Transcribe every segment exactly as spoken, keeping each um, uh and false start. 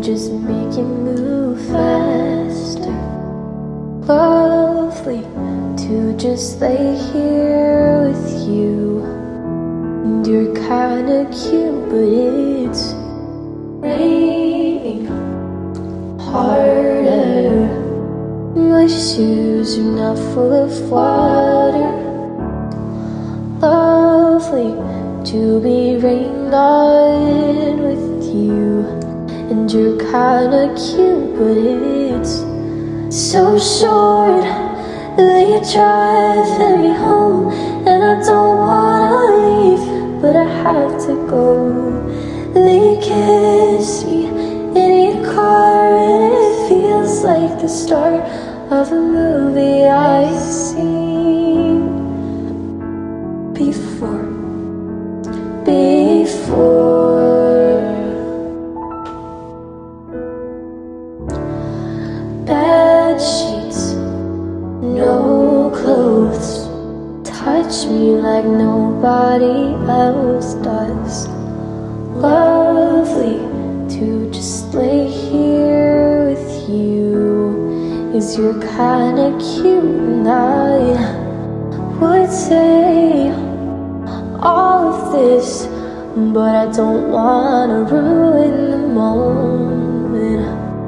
just make it move faster. Lovely to just lay here with you. And you're kinda cute, but it's raining harder. My shoes are not full of water. Lovely to be rained on with you. And you're kinda cute, but it's so short that you're driving me home. And I don't wanna leave, but I have to go. Then you kiss me in your car, and it feels like the start of a movie I've seen before. Before. Bed sheets, no clothes, touch me like nobody else does. Lovely to just lay here with you, 'cause you're kinda cute, and I would say all of this, but I don't wanna ruin the moment.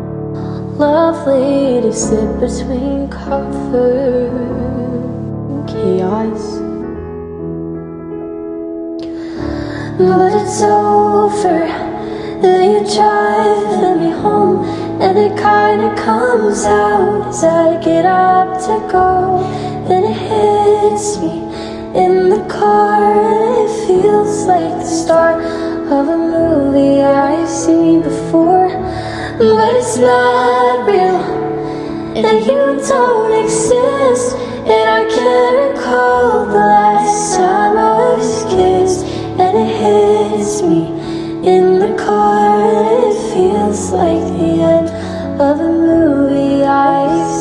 Lovely to sit between comfort and chaos, but it's over. Then you're driving me home, and it kinda comes out as I get up to go. Then it hits me in the car, and it feels like the start of a movie I've seen before. But it's not real, and you don't exist. And I can't recall the last time I was kissed. And it hits me in the car, and it feels like the end of a movie I've